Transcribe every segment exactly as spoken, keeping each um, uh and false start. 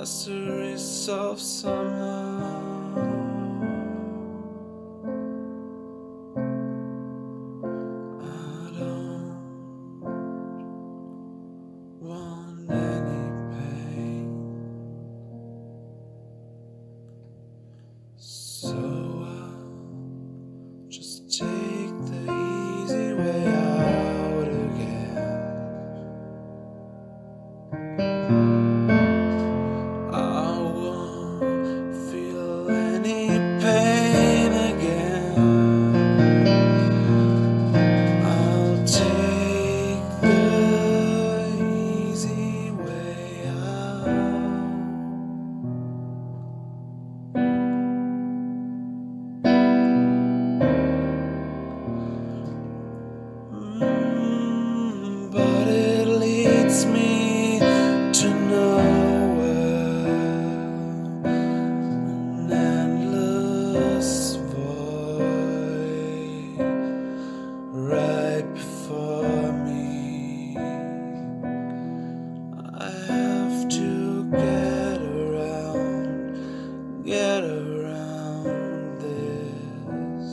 has to resolve somehow. I don't want any pain, so I'll just take the easy way out again. I won't feel any pain again. I'll take the easy way out. Mm, but it leads me to nowhere, an endless void right before me. I have to get around, get around this.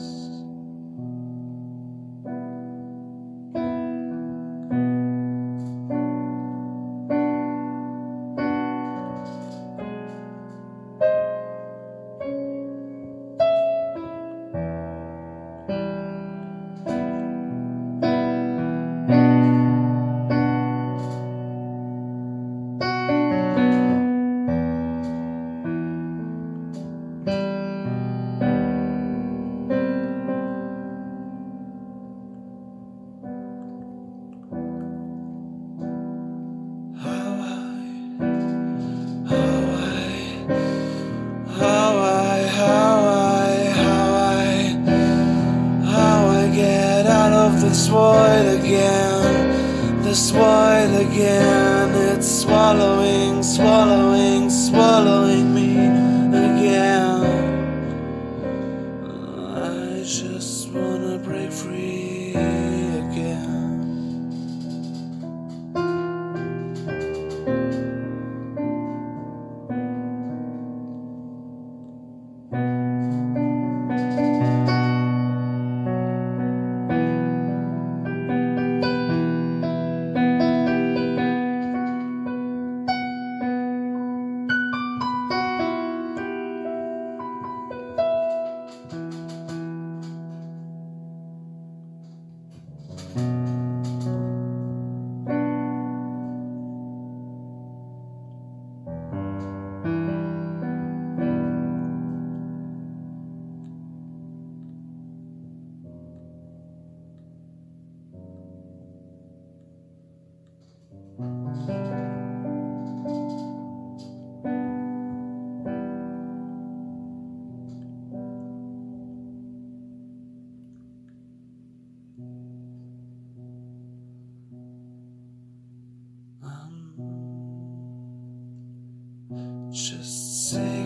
This void again, this void again, it's swallowing, swallowing, swallowing me again. I just wanna break free again. I'm just sick